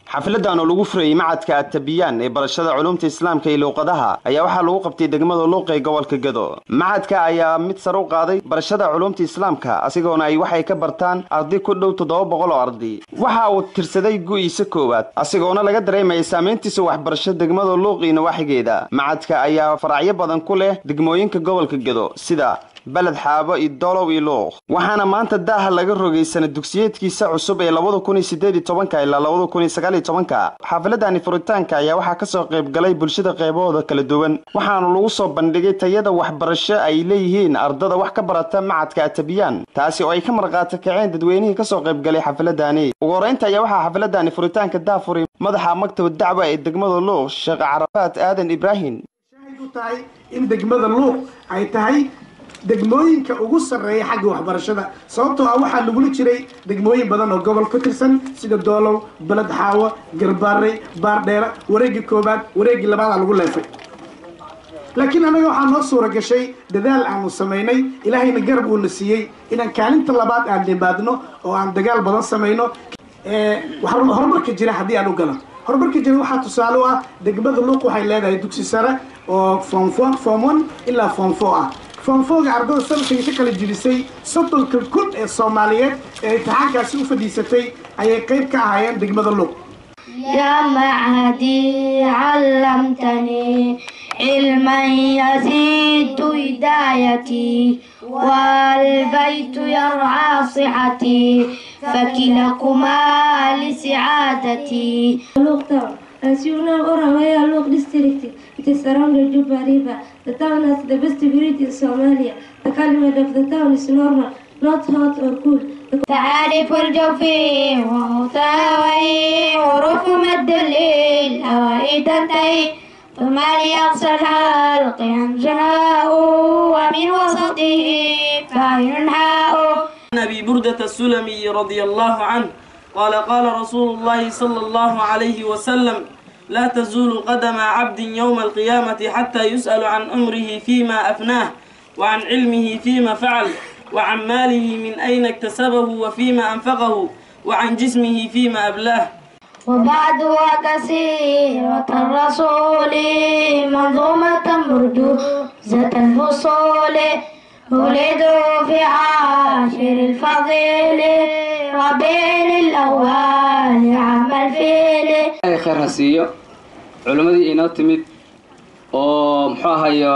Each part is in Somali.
xafladan oo lagu furay macadka At-Tabiyan ee barashada culuumta Islaamka iyo luqadaha ayaa waxa lagu qabtay degmada Luuq ee gobolka Gado. Macadka ayaa mid sare u qaaday barashada culuumta Islaamka asigoona ay waxay ka bartaan arday ku dhow 700 oo arday. Waxa uu tirsaday gu'isa koowaad asigoona laga dareemay saameyntiisa waxbarashada degmada Luuq iyo waaxigeeda. Macadka ayaa faracyo badan ku leh degmooyinka gobolka Gado sida balad xaabo iyo dolow iyo Luuq. Waxaana maanta daaha laga rogay sanad dugsiyeedkiisa cusub ee 2018 ilaa 2019. xafladani furitaanka ayaa waxa ka soo qayb galay bulshada qaybahooda kala duwan waxaana lagu soo bandhigay tayada waxbarasho ay leeyihiin ardada wax ka barata macadka At-Tabiyan taasi oo ay ka marqaata kaceen dadweynaha ka soo qayb galay xafladani. ugu horeynta ayaa waxa xafladani furitaanka daafuray madaxa maktabada dacwa ee degmada Luuq Sheekh Carafaat Aadan Ibrahim. shahidu tahay in degmada Luuq ay tahay degmooyinka ugu sareeya xagga waxbarashada sababtoo ah waxa lagu jiray degmooyin badan oo gobol ka tirsan sida Doolow, Balad Xaawo, Garbaare, Baardheer, wareegi koobaad, wareegi labaad lagu leefay. laakiin anaga waxa noo suura gashay dadaal aanu sameynay ilaahayna garab uu na siiyay inaan kaalinta labaad aan dhibaadno oo aan dagaal badan sameyno waxa horumarka jira hadii aan u galo horumarka jira waxa tusaale u ah degmada Luuq waxay leedahay dugsi sare oo form 1 ilaa form 4 ah فانفوق عرضه سنة شكل جلسي صدق كل الصوماليات تحكي في فديستي أي قيب كأهين دقمة اللوق. يا معهدي علمتني علما يزيد هدايتي والبيت يرعى صحتي فكلكما لسعادتي. As you know, Orawaya Luuq district, it is surrounded Juba River. The town has the best breed in Somalia. The climate of the town is normal, not hot or cool. تعرف الجوفي ومتاوي حروف مد الليل هوائي تنتهي ثم ليقصى الحلق ينجناه ومن وسطه فينحاء. أبي بردة السلمي رضي الله عنه قال قال رسول الله صلى الله عليه وسلم لا تزول قدم عبد يوم القيامة حتى يسأل عن أمره فيما أفناه وعن علمه فيما فعل وعن ماله من أين اكتسبه وفيما أنفقه وعن جسمه فيما أبلاه. وبعدها كثيرة الرسول منظومة مردوزة الفصول ولدوا في عاشر الفضيل ربيع الأول عام الفيل. خير هسيو علمادي إنو تمد oo muxuu ahayo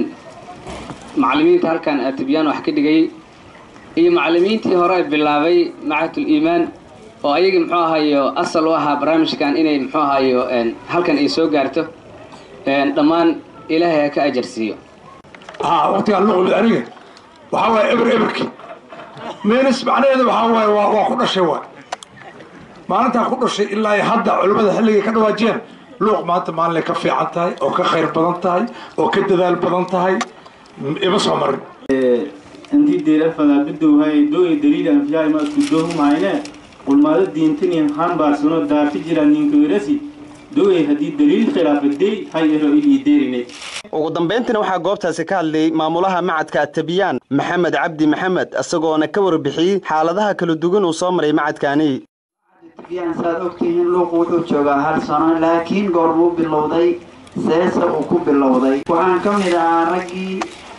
macallimiinta halkan At-Tabiyan wax ka dhigay iyo macallimiintii hore bilaabay macadul iimaan oo ayaga muxuu ahayo asal u ahaa barnaamijkan inay muxuu ahayo halkan ay soo gaarto dhammaan Ilaahay ka ajarsiyo. waqtiga luuq aniga waxa way eberki meenis macnaheedu waxa way waa ku dhashay waa maalinta ku dhashay ilaa hadda culimada xilliga ka dhawaajeen luuq maanta maalin ka fiican tahay oo ka khayr badan tahay oo ka dadaal badan tahay ima soo marin intii deela fada bidow hay dooy daliil aan fiyaay ma ku dooh maayne qulmaada diintani han baarsano daafi jiraan ninka weerasi dooy hadii daliil khilaafaday hay ilo ii deerinay. ugu dambeyntina waxa goobtaasi ka hadlay maamulaha macadka At-Tabiyan Maxamed Cabdi Maxamed asagoona ka warbixiyay xaaladaha kala duwan oo soo maray macadkaani. At-Tabiyan saad ogtihiin Luuq wuxuu joogaa hal sano laakiin goormuu bilowday seesa uu ku bilowday waxaan ka mid ahaa raggii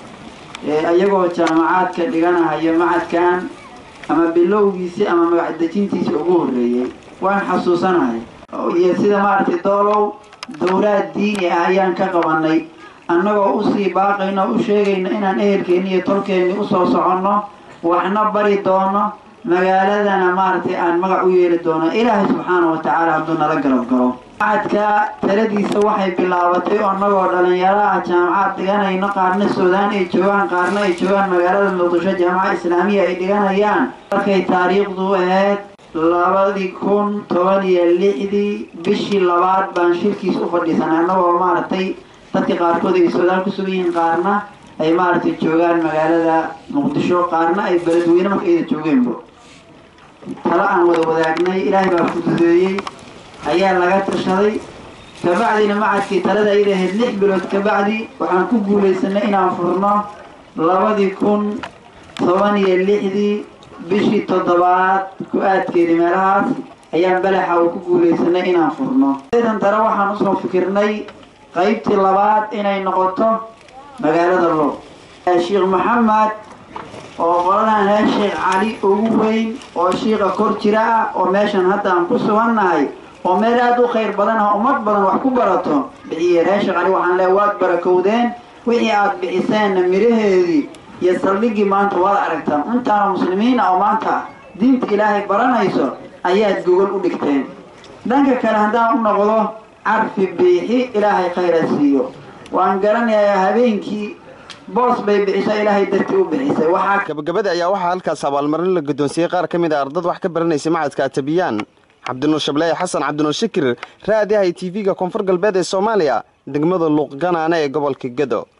ayagoo jaamacaadka dhiganaya macadkan ama bilowgiisii ama magac dejintiisii ugu horeeyay waan xasuusanahay iyo sida maartay Doolow dowlad diini ah ayaan ka qabanay annagoo u sii baaqayno u sheegayno inaan ehelkeena iyo tolkeena u soo soconno waxna bari doono magaaladana maartay aan magac u yeeli doono Ilaahay subxaanahu wa ta'aala hadduu nala garab galo. macadka taladiisa waxay bilaabatay oo annagoo dhalinyaro ah jaamacad dhiganayno qaarna Suudaan ay joogaan qaarna ay joogaan magaalada Muqdisho jaamacad islaamiya ay dhiganayaan markay taariikhdu ahayd 2016 bishii labaad baan shirkiis u fadhiisanay annagoo maartay dadka qaarkood ay Suudaan ku sugan yihiin qaarna ay maartay joogaan magaalada Muqdisho qaarna ay beledweyne markay joogeen tala aan wada wadaagnay Ilaahay baa fududeeyay ayaa laga tashaday kabacdina macadkii talada ay ahayd 6 bilood kabacdi waxaan ku guuleysanay inaan furno 2016 bishii 7 ku aadkeedii meelahaas ayaan balaxa uu ku guulaysanay inaan furno idan tare waxaan usoo fikirnay qaybtii labaad inay noqoto magaalada luuq sheekh maxamed oo qoladan sheekh cali ugu weyn oo shiiqa kor jira ah oo meeshan hadda aan ku sugannahay oo meel aad u khayr badan oo ummad badan wax ku barato bixiye sheekh cali waxaan leeyahay waad barakowdeen wixii aad bixiseenna miraheedii iyo saldhigii maanta waad aragtaan intaana muslimiin oo maanta diinta ilaahay baranayso ayaad gogol u dhigteen dhanka kale haddaan u noqdo carfi biixi ilaahay khayra siiyo waan garanayaa habeenkii boos bay bixisay ilaahay dartii u bixisay gabagabada ayaa waxaa halkaas abaalmarin la guddoonsiiyey qaar ka mid ah ardad wax ka baranaysa macadka Atabiyaan cabdinuur Shabley Xasan cabdinuur Shakir raadiyaha TV-ga Koonfur Galbeed ee Soomaaliya degmada Luuq Ganaane ee gobolka Gado.